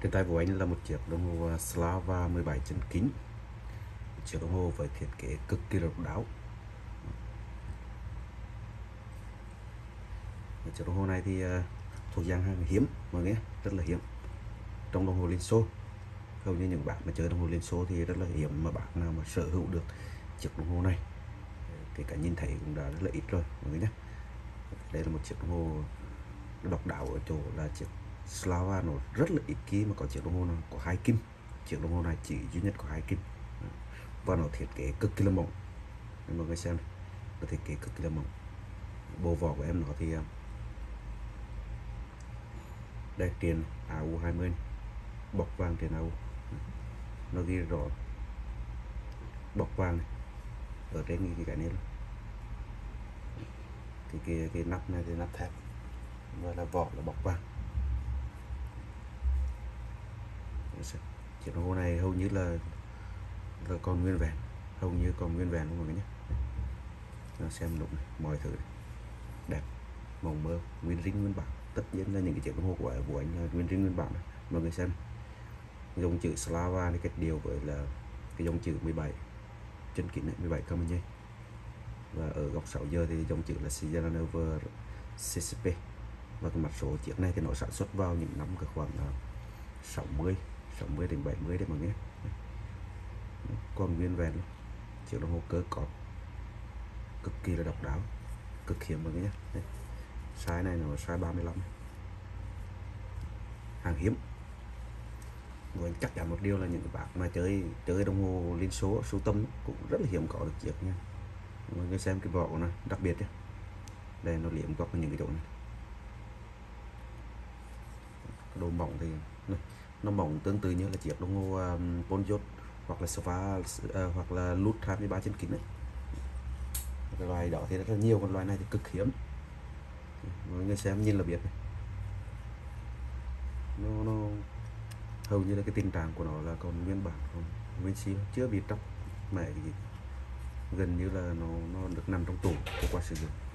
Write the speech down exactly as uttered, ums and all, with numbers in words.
Trên tay của anh là một chiếc đồng hồ Slava mười bảy chân kính, một chiếc đồng hồ với thiết kế cực kỳ độc đáo. Chiếc đồng hồ này thì thuộc dạng hàng hiếm, mọi người rất là hiếm trong đồng hồ Liên Xô. Hầu như những bạn mà chơi đồng hồ Liên Xô thì rất là hiếm mà bạn nào mà sở hữu được chiếc đồng hồ này. Kể cả nhìn thấy cũng đã rất là ít rồi mọi người nhé. Đây là một chiếc đồng hồ độc đáo ở chỗ là chiếc Slava nó rất là ít khi mà có chiếc đồng hồ nào có hai kim. Chiếc đồng hồ này chỉ duy nhất có hai kim và nó thiết kế cực kỳ là mỏng. Để mọi người xem này, nó thiết kế cực kỳ là mỏng. Bộ vỏ của em nó thì đây, tiền a u hai mươi này, bọc vàng tiền a u, nó ghi rõ bọc vàng này ở trên cái cái này luôn. Thì cái, cái nắp này thì nắp thép và là vỏ là bọc vàng. Chiếc đồng hồ này hầu như là là còn nguyên vẹn, hầu như còn nguyên vẹn mọi người nhé. Nó xem lúc này, mọi thứ này. Đẹp, mộng mơ, nguyên rinh nguyên bản. Tất nhiên là những cái chiếc đồng hồ của, của anh là nguyên rinh nguyên bản này. Mọi người xem dòng chữ Slava này kết điều với là cái dòng chữ mười bảy chân kính này, mười bảy Kamenje. Và ở góc sáu giờ thì dòng chữ là Sierra xê xê pê. Và cái mặt số chiếc này thì nó sản xuất vào những năm cái khoảng sáu mươi đến bảy mươi đấy mọi người. Còn nguyên vẹn luôn. Chiếc đồng hồ cơ cọt cực kỳ là độc đáo, cực hiếm mọi người nhé. Đây. Size này nó size ba mươi lăm, hàng hiếm. Rồi chắc chắn một điều là những bạn mà chơi chơi đồng hồ Liên Xô sưu tầm cũng rất là hiếm có được chiếc nha. Mọi người xem cái vỏ của nó đặc biệt nhé. Đây nó liếm góc những cái chỗ này. Độ mỏng thì này, nó mỏng tương tự như là chiếc đồng hồ um, Ponjot hoặc là Sava uh, hoặc là Lut hai mươi ba chân kính này. Cái loài đó thì rất là nhiều, còn loài này thì cực hiếm. Mọi người xem nhìn là biết này. Nó, nó hầu như là cái tình trạng của nó là còn nguyên bản, còn nguyên xi, chưa bị tróc mẹ gì, gần như là nó nó được nằm trong tủ qua sử dụng.